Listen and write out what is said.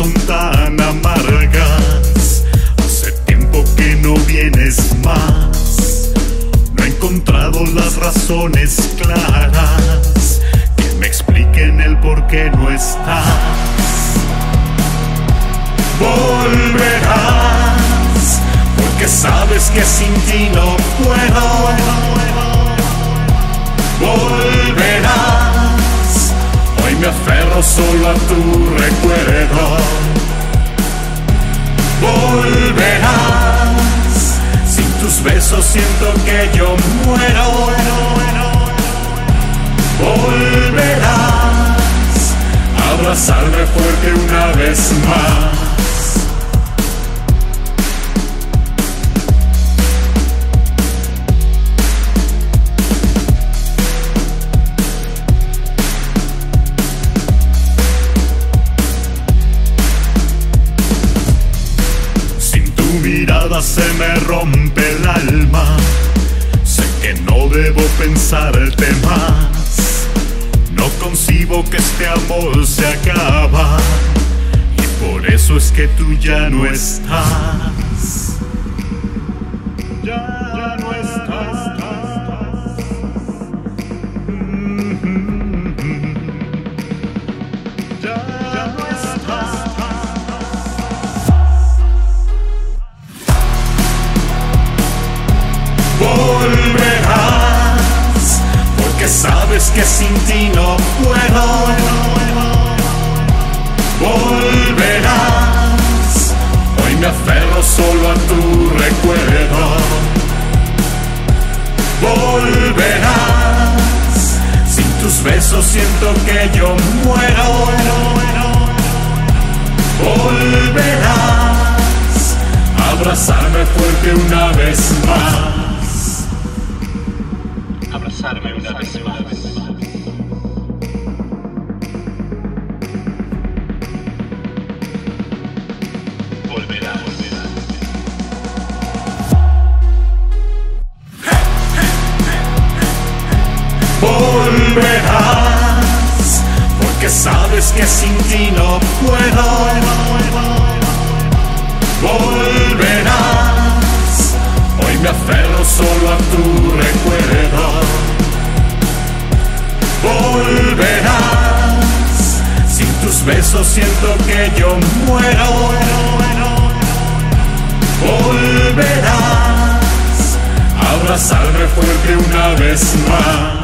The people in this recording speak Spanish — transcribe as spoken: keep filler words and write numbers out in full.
son tan amargas. Hace tiempo que no vienes más. No he encontrado las razones claras que me expliquen el por qué no estás. Volverás, porque sabes que sin ti no puedo. Volverás, hoy me aferro solo a tu recuerdo. Volverás, sin tus besos siento que yo muero. Volverás, a abrazarme fuerte una vez más. Se me rompe el alma. Sé que no debo pensarte más. No concibo que este amor se acaba, y por eso es que tú ya no estás. Ya, ya no estás. Mm-hmm. Ya, ya no estás. Volverás, porque sabes que sin ti no puedo. Volverás, hoy me aferro solo a tu recuerdo. Volverás, sin tus besos siento que yo muero. Volverás, a abrazarme fuerte una vez más. Abrazarme una vez más. Volverás. Volverás, porque sabes que sin ti no puedo. Volverás, hoy me aferro solo a tu recuerdo. Volverás, sin tus besos siento que yo muero. Volverás, a abrazarme fuerte una vez más.